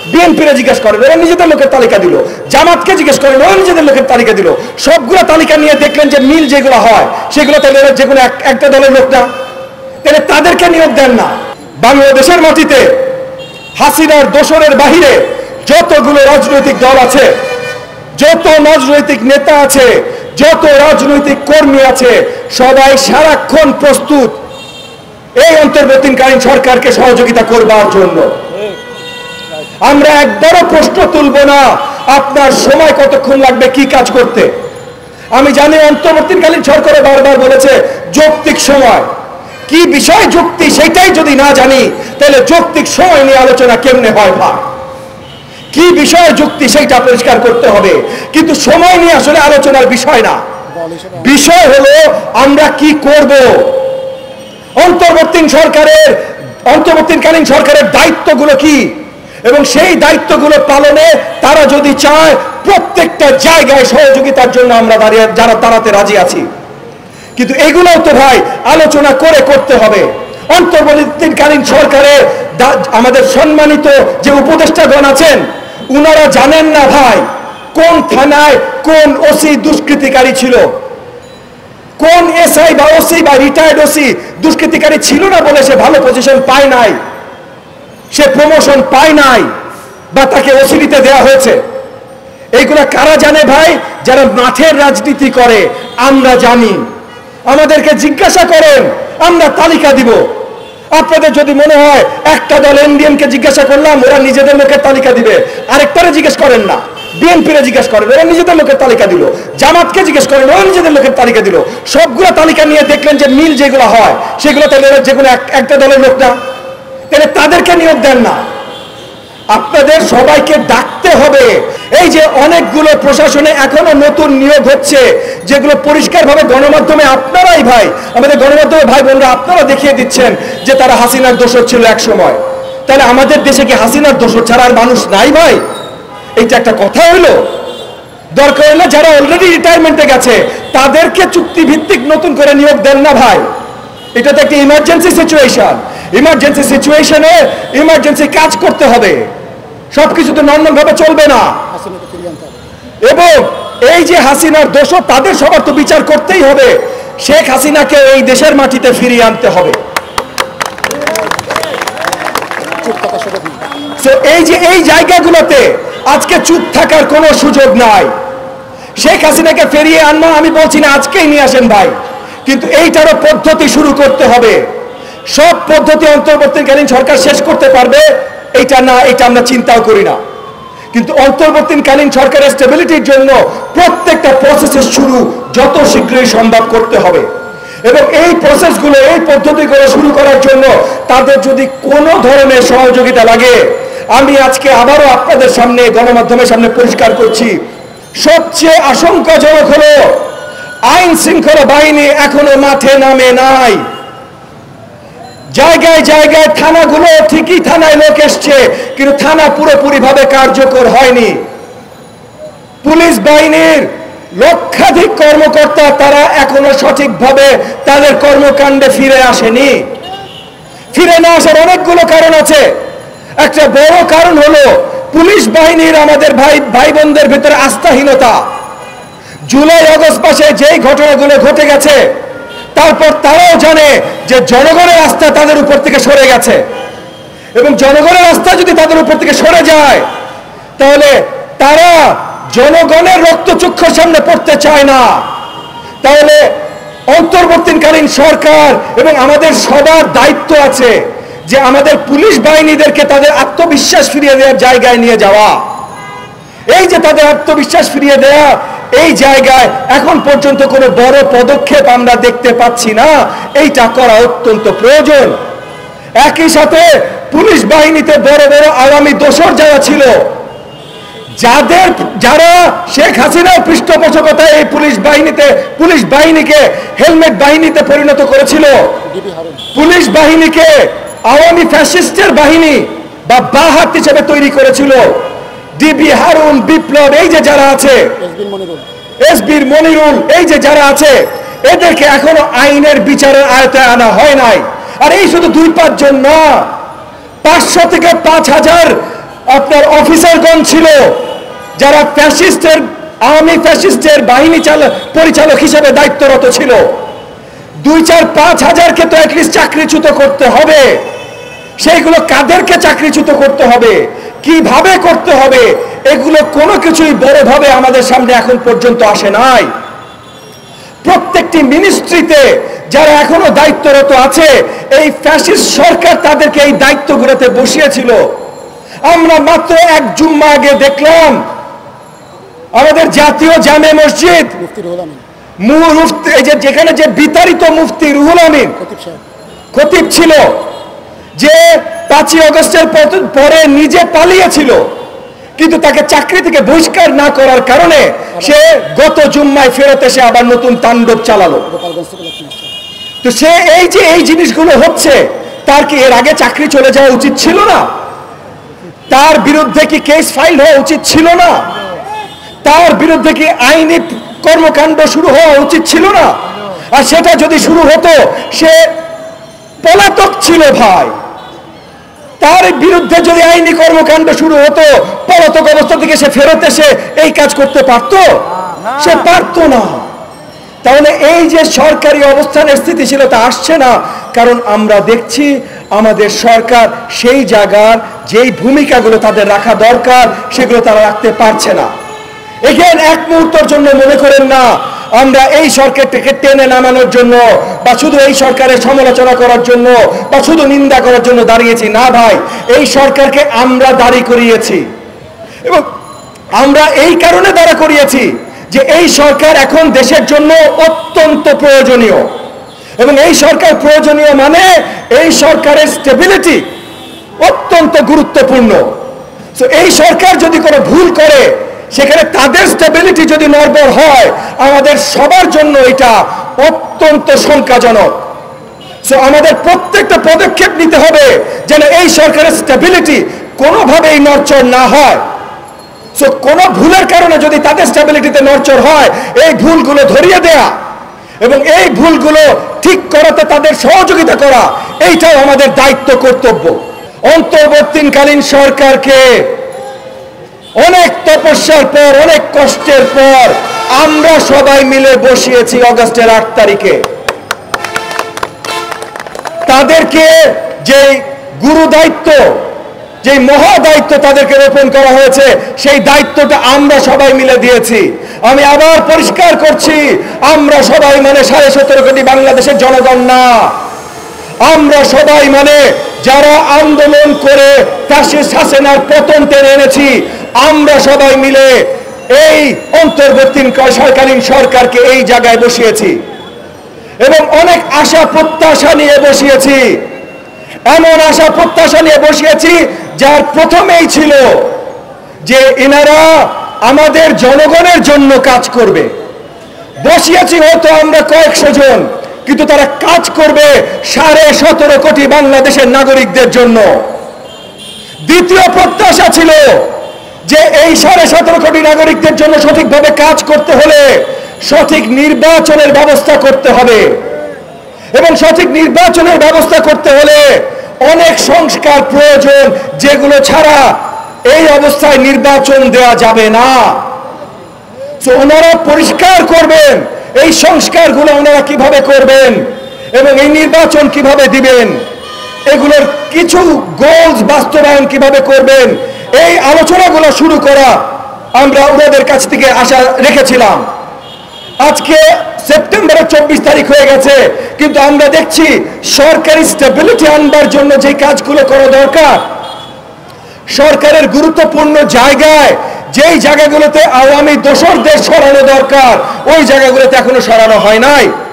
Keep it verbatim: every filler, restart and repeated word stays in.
বিএনপিরে জিজ্ঞেস করেন, ওরা নিজেদের লোকের তালিকা দিল। জামাতকে জিজ্ঞেস করেন, ওরা নিজেদের লোকের তালিকা দিল। সবগুলো তালিকা নিয়ে দেখলেন যে মিল যেগুলো হয় সেগুলো তাহলে যে কোনো একটা দলের লোক না, তাহলে তাদেরকে নিয়োগ দেন না। বাংলাদেশের মাটিতে হাসিনার দোসরের বাহিরে যতগুলো রাজনৈতিক দল আছে, যত রাজনৈতিক নেতা আছে, যত রাজনৈতিক কর্মী আছে, সবাই সারাক্ষণ প্রস্তুত এই অন্তর্বর্তীকালীন সরকারকে সহযোগিতা করবার জন্য। আমরা একবারও প্রশ্ন তুলব না আপনার সময় কতক্ষণ লাগবে কি কাজ করতে। আমি জানি অন্তর্বর্তীকালীন সরকার বারবার বলেছে যৌক্তিক সময়, কি বিষয় যুক্তি সেটাই যদি না জানি তাহলে যৌক্তিক সময় নিয়ে আলোচনা কেমনে হয় ভাই? কি বিষয় যুক্তি সেইটা পরিষ্কার করতে হবে, কিন্তু সময় নিয়ে আসলে আলোচনার বিষয় না। বিষয় হলো আমরা কি করব। অন্তর্বর্তী সরকারের অন্তর্বর্তীকালীন সরকারের দায়িত্বগুলো কি এবং সেই দায়িত্বগুলো পালনে তারা যদি চায় প্রত্যেকটা জায়গায় সহযোগিতার জন্য আমরা দাঁড়িয়ে যারা দাঁড়াতে রাজি আছি, কিন্তু এগুলোও তো ভাই আলোচনা করে করতে হবে। অন্তর্বর্তীকালীন সরকারে আমাদের সম্মানিত যে উপদেষ্টাগণ আছেন উনারা জানেন না ভাই কোন থানায় কোন ওসি দুষ্কৃতিকারী ছিল, কোন এসআই বা ওসি বা রিটায়ার্ড ওসি দুষ্কৃতিকারী ছিল না বলে সে ভালো পজিশন পায় নাই, সে প্রমোশন পায় নাই বা তাকে ওসিলিতে দেওয়া হয়েছে। এইগুলা কারা জানে ভাই? যারা মাঠের রাজনীতি করে। আমরা জানি, আমাদেরকে জিজ্ঞাসা করেন, আমরা তালিকা দিব। আপনাদের যদি মনে হয় একটা দল এনডিএমকে জিজ্ঞাসা করলাম ওরা নিজেদের লোকের তালিকা দিবে, আরেকটারে জিজ্ঞেস করেন না। বিএনপিরে জিজ্ঞেস করেন, ওরা নিজেদের লোকের তালিকা দিল। জামাতকে জিজ্ঞেস করেন, ওরা নিজেদের লোকের তালিকা দিল। সবগুলো তালিকা নিয়ে দেখলেন যে মিল যেগুলো হয় সেগুলো তাহলে যে কোনো একটা দলের লোক না, তাহলে তাদেরকে নিয়োগ দেন না। আপনাদের সবাইকে ডাকতে হবে। এই যে অনেকগুলো প্রশাসনে এখনো নতুন নিয়োগ হচ্ছে যেগুলো পরিষ্কারভাবে গণমাধ্যমে আপনারাই ভাই আমাদের গণমাধ্যমে ভাই বোনরা আপনারা দেখিয়ে দিচ্ছেন যে তারা হাসিনার দোসর ছিল এক সময়। তাহলে আমাদের দেশে কি হাসিনার দোসর ছাড়া আর মানুষ নাই ভাই? এইটা একটা কথা হইলো? দরকার হলে যারা অলরেডি রিটায়ারমেন্টে গেছে তাদেরকে চুক্তিভিত্তিক নতুন করে নিয়োগ দেন না ভাই। এটা তো একটা ইমার্জেন্সি সিচুয়েশন। ইমার্জেন্সি সিচুয়েশনে ইমার্জেন্সি কাজ করতে হবে, সবকিছু তো নর্মাল ভাবে চলবে না। এবং এই যে হাসিনার দোষ তাদের সবার তো বিচার করতেই হবে। শেখ হাসিনাকে এই দেশের মাটিতে ফিরিয়ে আনতে হবে। এই যে এই জায়গাগুলোতে আজকে চুপ থাকার কোনো সুযোগ নাই। শেখ হাসিনাকে ফিরিয়ে আনবো আমি বলছি না আজকেই নিয়ে আসেন ভাই, কিন্তু এইটারও পদ্ধতি শুরু করতে হবে। সব পদ্ধতি অন্তর্বর্তীকালীন সরকার শেষ করতে পারবে এইটা না, এটা আমরা চিন্তাও করি না, কিন্তু অন্তর্বর্তীকালীন সরকারের স্টেবিলিটির জন্য প্রত্যেকটা প্রসেসের শুরু যত শীঘ্রই সম্ভব করতে হবে। এবং এই প্রসেসগুলো এই পদ্ধতিগুলো শুরু করার জন্য তাদের যদি কোনো ধরনের সহযোগিতা লাগে, আমি আজকে আবারও আপনাদের সামনে গণমাধ্যমের সামনে পরিষ্কার করছি, সবচেয়ে আশঙ্কাজনক হলো আইন শৃঙ্খলা বাহিনী এখনো মাঠে নামে নাই। জায়গায় জায়গায় থানাগুলো ঠিকই থানায় লোক এসছে, কিন্তু থানা পুরোপুরি ভাবে কার্যকর হয়নি। পুলিশ বাহিনীর লক্ষাধিক কর্মকর্তা তারা এখনো সঠিকভাবে তাদের কর্মকাণ্ডে ফিরে আসেনি। ফিরে না আসার অনেকগুলো কারণ আছে। একটা বড় কারণ হলো পুলিশ বাহিনীর আমাদের ভাই ভাই বোনদের ভিতরে আস্থাহীনতা। জুলাই আগস্ট মাসে যেই ঘটনাগুলো ঘটে গেছে তারপর তারাও জানে যে জনগণের আস্থা তাদের উপর থেকে সরে গেছে, এবং জনগণের আস্থা যদি তাদের উপর থেকে সরে যায় তাহলে তারা জনগণের রক্তচক্ষুর সামনে পড়তে চায় না। তাহলে অন্তর্বর্তীকালীন সরকার এবং আমাদের সবার দায়িত্ব আছে যে আমাদের পুলিশ বাহিনীদেরকে তাদের আত্মবিশ্বাস ফিরিয়ে দেওয়ার জায়গায় নিয়ে যাওয়া। এই যে তাদের আত্মবিশ্বাস ফিরিয়ে দেওয়া, এই জায়গায় এখন পর্যন্ত কোনো বড় পদক্ষেপ আমরা দেখতে পাচ্ছি না। এইটা করা অত্যন্ত প্রয়োজন। একই সাথে পুলিশ বাহিনীতে বড় বড় আওয়ামী দোসর যারা ছিল, যাদের যারা শেখ হাসিনার পৃষ্ঠপোষকতায় এই পুলিশ বাহিনীতে পুলিশ বাহিনীকে হেলমেট বাহিনীতে পরিণত করেছিল, পুলিশ বাহিনীকে আওয়ামী ফ্যাসিস্টের বাহিনী বা বাহাত হিসেবে তৈরি করেছিল, ডিবি হারুন, বিপ্লব, এই যে যারা আছে, এসবির মনিরুল, এই যে যারা আছে, এদেরকে এখনো আইনের বিচারের আয়তায় আনা হয় নাই। আর এই শুধু দুই পাঁচজন না, পাঁচশো থেকে পাঁচ হাজার আপনার অফিসারগণ ছিল যারা ফ্যাসিস্টের আওয়ামী ফ্যাসিস্টের বাহিনী চালক পরিচালক হিসেবে দায়িত্বরত ছিল। দুই চার পাঁচ হাজারকে তো অ্যাটলিস্ট চাকরিচ্যুত করতে হবে। সেইগুলো কাদেরকে চাকরিচ্যুত করতে হবে, কিভাবে করতে হবে, এগুলো কোনো কিছুই বড়ভাবে আমাদের সামনে এখন পর্যন্ত আসে নাই। প্রত্যেকটি মিনিস্ট্রিতে যারা এখনো দায়িত্বরত আছে, এই ফ্যাসিস্ট সরকার তাদেরকে এই দায়িত্বগুলোতে বসিয়েছিল। আমরা মাত্র এক জুম্মা আগে দেখলাম আমাদের জাতীয় জামে মসজিদ মুফতি, এই যে যেখানে যে বিতাড়িত মুফতি রুহুল আমিন খতিব ছিল, যে পাঁচই আগস্টের পরে নিজে পালিয়েছিল, কিন্তু তাকে চাকরি থেকে বহিষ্কার না করার কারণে সে গত জুম্মায় ফেরত এসে আবার নতুন তাণ্ডব চালালো। তো সে এই যে এই জিনিসগুলো হচ্ছে, তার কি এর আগে চাকরি চলে যাওয়া উচিত ছিল না? তার বিরুদ্ধে কি কেস ফাইল হওয়া উচিত ছিল না? তার বিরুদ্ধে কি আইনি কর্মকাণ্ড শুরু হওয়া উচিত ছিল না? আর সেটা যদি শুরু হতো, সে পলাতক ছিল ভাই। তার বিরুদ্ধে যদি আইনি কর্মকাণ্ড শুরু হতো, পলাতক অবস্থা থেকে সে ফেরত এসে এই কাজ করতে পারত? সে পারত না। তাহলে এই যে সরকারি অবস্থানের স্থিতিশীলতা আসছে না, কারণ আমরা দেখছি আমাদের সরকার সেই জায়গার যেই ভূমিকাগুলো তাদের রাখা দরকার সেগুলো তারা রাখতে পারছে না। এখানে এক মুহূর্তের জন্য মনে করেন না আমরা এই সরকারটাকে টেনে নামানোর জন্য বা শুধু এই সরকারের সমালোচনা করার জন্য বা শুধু নিন্দা করার জন্য দাঁড়িয়েছি না ভাই। এই সরকারকে আমরা দাঁড়ি করিয়েছি, এবং আমরা এই কারণে দাঁড়া করিয়েছি যে এই সরকার এখন দেশের জন্য অত্যন্ত প্রয়োজনীয়, এবং এই সরকার প্রয়োজনীয় মানে এই সরকারের স্টেবিলিটি অত্যন্ত গুরুত্বপূর্ণ। তো এই সরকার যদি কোনো ভুল করে, সেখানে তাদের স্টেবিলিটি যদি নড়বড় হয়, আমাদের সবার জন্য এটা অত্যন্ত শঙ্কাজনক। সো আমাদের প্রত্যেকটা পদক্ষেপ নিতে হবে যেন এই সরকারের স্টেবিলিটি কোনোভাবেই নড়চড় না হয়। সো কোনো ভুলের কারণে যদি তাদের স্টেবিলিটিতে নড়চড় হয়, এই ভুলগুলো ধরিয়ে দেয়া এবং এই ভুলগুলো ঠিক করাতে তাদের সহযোগিতা করা, এইটাও আমাদের দায়িত্ব, কর্তব্য। অন্তর্বর্তীকালীন সরকারকে অনেক তপস্যার পর, অনেক কষ্টের পর আমরা সবাই মিলে বসিয়েছি অগস্টের আট তারিখে। তাদেরকে যে গুরু দায়িত্ব, যে মহা দায়িত্ব তাদেরকে রোপণ করা হয়েছে, সেই দায়িত্বটা আমরা সবাই মিলে দিয়েছি। আমি আবার পরিষ্কার করছি, আমরা সবাই মানে সাড়ে সতেরো কোটি বাংলাদেশের জনগণ না। আমরা সবাই মানে যারা আন্দোলন করে ফ্যাসিস্ট হাসিনার পতন টেনে এনেছি, আমরা সবাই মিলে এই অন্তর্বর্তীকালীন সরকারকে এই জায়গায় বসিয়েছি এবং অনেক আশা প্রত্যাশা নিয়ে বসিয়েছি। এমন আশা প্রত্যাশা নিয়ে বসিয়েছি যার প্রথমেই ছিল যে এনারা আমাদের জনগণের জন্য কাজ করবে। বসিয়েছি হয়তো আমরা কয়েকশো জন, কিন্তু তারা কাজ করবে সাড়ে সতেরো কোটি বাংলাদেশের নাগরিকদের জন্য। দ্বিতীয় প্রত্যাশা ছিল যে এই সাড়ে সতেরো কোটি নাগরিকদের জন্য সঠিকভাবে কাজ করতে হলে সঠিক নির্বাচনের ব্যবস্থা করতে হবে, এবং সঠিক নির্বাচনের ব্যবস্থা করতে হলে অনেক সংস্কার প্রয়োজন, যেগুলো ছাড়া এই অবস্থায় নির্বাচন দেওয়া যাবে না। তো ওনারা পরিষ্কার করবেন এই সংস্কারগুলো ওনারা কিভাবে করবেন এবং এই নির্বাচন কিভাবে দিবেন, এগুলোর কিছু গোলস বাস্তবায়ন কিভাবে করবেন, এই আলোচনাগুলো শুরু করা আমরা ওনাদের কাছ থেকে আশা রেখেছিলাম। আজকে সেপ্টেম্বরের চব্বিশ তারিখ হয়ে গেছে, কিন্তু আমরা দেখছি সরকারি স্টেবিলিটি আনবার জন্য যে কাজগুলো করা দরকার, সরকারের গুরুত্বপূর্ণ জায়গায় যেই জায়গাগুলোতে আওয়ামী দোসরদের সরানো দরকার, ওই জায়গাগুলোতে এখনো সরানো হয় নাই।